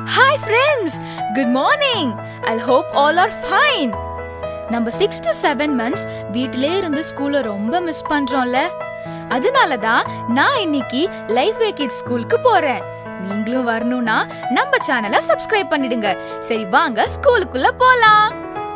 Hi friends, good morning. I hope all are fine. நம்ம 6 to 7 months வீட்டிலே இருந்து ஸ்கூலை ரொம்ப மிஸ் பண்றோம்ல. அதனால தான் நான் இன்னைக்கு லைஃப் வே கிட்ஸ் ஸ்கூலுக்கு போறேன். நீங்களும் வரணும்னா நம்ம சேனலை சப்ஸ்கிரைப் பண்ணிடுங்க. சரி வாங்க ஸ்கூலுக்குள்ள போலாம்.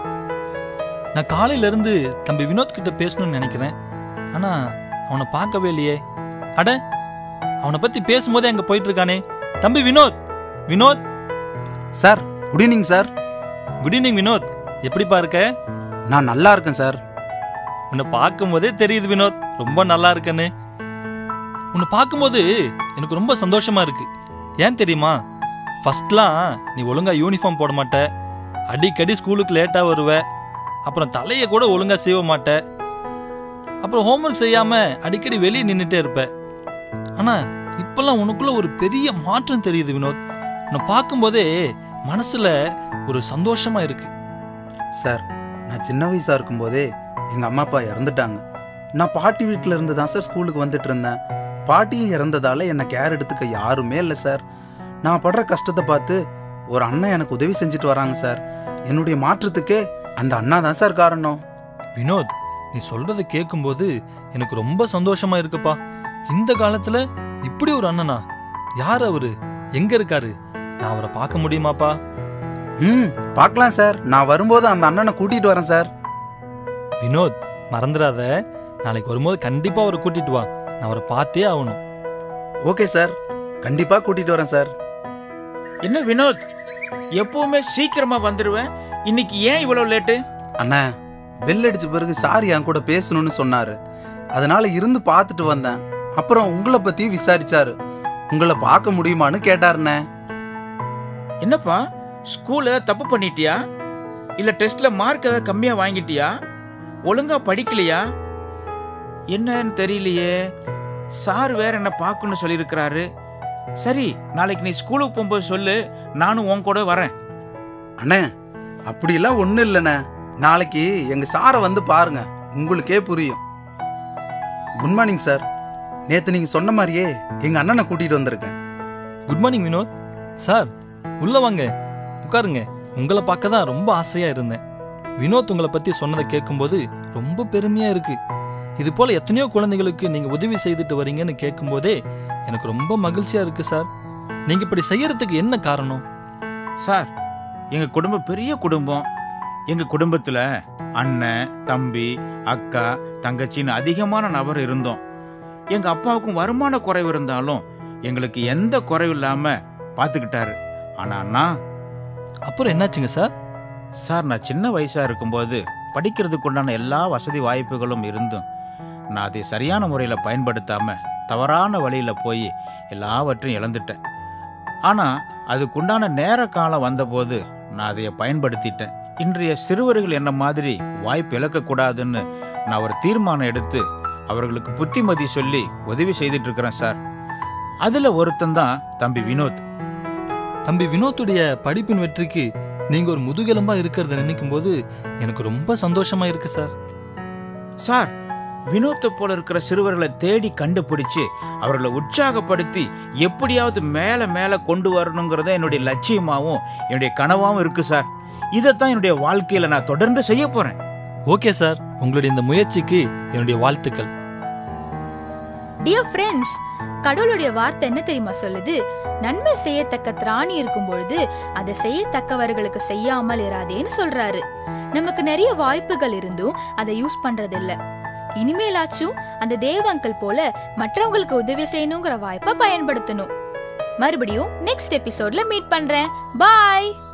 நான் காலையில இருந்து தம்பி வினோத் கிட்ட பேசணும்னு நினைக்கிறேன். ஆனா அவனை பார்க்கவே இல்லையே. அட, அவனை பத்தி பேசும்போதே அங்க போயிட்டு இருக்கானே. தம்பி Vinod. Vinod sir, good evening sir. Good evening Vinod. எப்படிப்பா இருக்க? நான் நல்லா இருக்கேன் சார். உன்னை பார்க்கும்போதே தெரியுது வினோத், ரொம்ப நல்லா இருக்கன்னு. உன்னை பார்க்கும்போது எனக்கு ரொம்ப சந்தோஷமா இருக்கு. ஏன் தெரியுமா? ஃபர்ஸ்ட்லாம் நீ ஒழுங்கா யூனிஃபார்ம் போட மாட்ட, அடிக்கடி ஸ்கூலுக்கு லேட்டாக வருவ, அப்புறம் தலையை கூட ஒழுங்கா செய்ய மாட்ட, அப்புறம் ஹோம்ஒர்க் செய்யாம அடிக்கடி வெளியே நின்றுட்டே இருப்ப. ஆனா இப்பெல்லாம் உனக்குள்ள ஒரு பெரிய மாற்றம் தெரியுது வினோத். உன்னை பார்க்கும்போதே மனசுல ஒரு சந்தோஷமா இருக்கு. சார், நான் சின்ன வயசா இருக்கும்போதே எங்க அம்மா அப்பா இறந்துட்டாங்க. நான் பாட்டி வீட்டில இருந்து தான் சார் ஸ்கூலுக்கு வந்துட்டு இருந்தேன். பாட்டியும் இறந்ததால என்னை கேர் எடுத்துக்க யாருமே இல்லை சார். நான் படுற கஷ்டத்தை பார்த்து ஒரு அண்ணன் எனக்கு உதவி செஞ்சுட்டு வராங்க சார். என்னுடைய மாற்றத்துக்கே அந்த அண்ணா தான் சார் காரணம். வினோத், நீ சொல்றதை கேட்கும்போது எனக்கு ரொம்ப சந்தோஷமா இருக்குப்பா. இந்த காலத்துல இப்படி ஒரு அண்ணனா? யார் அவரு? எங்க இருக்காரு? நான் அவரை பார்க்க முடியுமாப்பா? பார்க்கலாம் சார். நான் வரும்போது அந்த அண்ணனை கூட்டிட்டு வரேன் சார். வினோத், மறந்துடாத. நாளைக்கு வரும்போது கண்டிப்பா அவரை கூட்டிட்டு வா. நான் அவரை பார்த்தே ஆகணும். ஓகே சார், கண்டிப்பா கூட்டிட்டு வரேன் சார். என்ன வினோத், எப்பவுமே சீக்கிரமா வந்துடுவேன், இன்னைக்கு ஏன் இவ்வளவு லேட்டு? அண்ணா, பெல் அடிச்ச பிறகு சார் என் கூட பேசணும்னு சொன்னாரு. அதனால இருந்து பார்த்துட்டு வந்தேன். அப்புறம் உங்களை பத்தி விசாரிச்சாரு. உங்களை பார்க்க முடியுமான்னு கேட்டாருண்ணே. என்னப்பா, ஸ்கூல்ல தப்பு பண்ணிட்டியா? இல்ல டெஸ்ட்ல மார்க் ஏதாவது கம்மியா வாங்கிட்டியா? ஒழுங்கா படிக்கலையா? என்னன்னு தெரியலையே. சார் வேற என்ன பார்க்கணும்னு சொல்லியிருக்கிறாரு. சரி, நாளைக்கு நீ ஸ்கூலுக்கு போகும்போது சொல்லு, நானும் உன் கூட வரேன். அண்ணே, அப்படியெல்லாம் ஒன்றும் இல்லைண்ணே. நாளைக்கு எங்க சாரை வந்து பாருங்க, உங்களுக்கே புரியும். Good morning sir. நேற்று நீங்க சொன்ன மாதிரியே எங்க அண்ணனை கூட்டிட்டு வந்திருக்கேன். Good morning Vinod. சார், உள்ள வாங்க, உட்காருங்க. உங்களை பார்க்க தான் ரொம்ப ஆசையா இருந்தேன். வினோத் உங்களை பத்தி சொன்னதை கேட்கும்போது ரொம்ப பெருமையா இருக்கு. இது போல எத்தனையோ குழந்தைகளுக்கு நீங்க உதவி செய்துட்டு வரீங்கன்னு கேட்கும்போதே எனக்கு ரொம்ப மகிழ்ச்சியா இருக்கு சார். நீங்க இப்படி செய்யறதுக்கு என்ன காரணம்? சார், எங்க குடும்பம் பெரிய குடும்பம். எங்க குடும்பத்துல அண்ணன், தம்பி, அக்கா, தங்கச்சின்னு அதிகமான நபர் இருந்தோம். எங்க அப்பாவுக்கும் வருமான குறைவு இருந்தாலும் எங்களுக்கு எந்த குறைவு இல்லாம பாத்துக்கிட்டாரு. ஆனா நான் அப்புறம் என்னாச்சுங்க சார்? சார், நான் சின்ன வயசா இருக்கும்போது படிக்கிறதுக்கு உண்டான எல்லா வசதி வாய்ப்புகளும் இருந்தும் நான் அதை சரியான முறையில் பயன்படுத்தாம தவறான வழியில போய் எல்லாவற்றையும் இழந்துட்டேன். ஆனா அதுக்குண்டான நேர காலம் வந்தபோது நான் அதை பயன்படுத்திட்டேன். இன்றைய சிறுவர்கள் என்ன மாதிரி வாய்ப்பு இழக்கக்கூடாதுன்னு நான் ஒரு தீர்மானம் எடுத்து அவர்களுக்கு புத்திமதி சொல்லி உதவி செய்துட்டு இருக்கிறேன் சார். அதுல ஒருத்தன் தான் தம்பி வினோத். தம்பி வினோத்துடைய படிப்பின் வெற்றிக்கு நீங்க ஒரு முதுகெலும்பா இருக்கிறத நினைக்கும் போது எனக்கு ரொம்ப சந்தோஷமா இருக்கு சார். சார், வினோத்தை போல இருக்கிற சிறுவர்களை தேடி கண்டுபிடிச்சு அவர்களை உற்சாகப்படுத்தி எப்படியாவது மேல மேல கொண்டு வரணுங்கிறத என்னுடைய லட்சியமாவும் என்னுடைய கனவாவும் இருக்கு சார். இதைத்தான் என்னுடைய வாழ்க்கையில நான் தொடர்ந்து செய்ய போறேன். ஓகே சார், உங்களுடைய இந்த முயற்சிக்கு என்னுடைய வாழ்த்துக்கள். Dear friends, கடவுளுடைய வார்த்தை என்ன தெரியுமா சொல்லுது? நன்மை செய்யத்தக்க திராணி இருக்கும் பொழுது அதை செய்யத்தக்கவர்களுக்கு செய்யாமல் இராதேன்னு சொல்றாரு. நமக்கு நிறைய வாய்ப்புகள் இருந்தும் அதை யூஸ் பண்றது இல்ல. இனிமேலாச்சும் அந்த தேவ அங்கிள் போல மற்றவங்களுக்கு உதவி செய்யணுங்கிற வாய்ப்பை பயன்படுத்தணும். மறுபடியும் நெக்ஸ்ட் எபிசோட்ல மீட் பண்றேன். பாய்.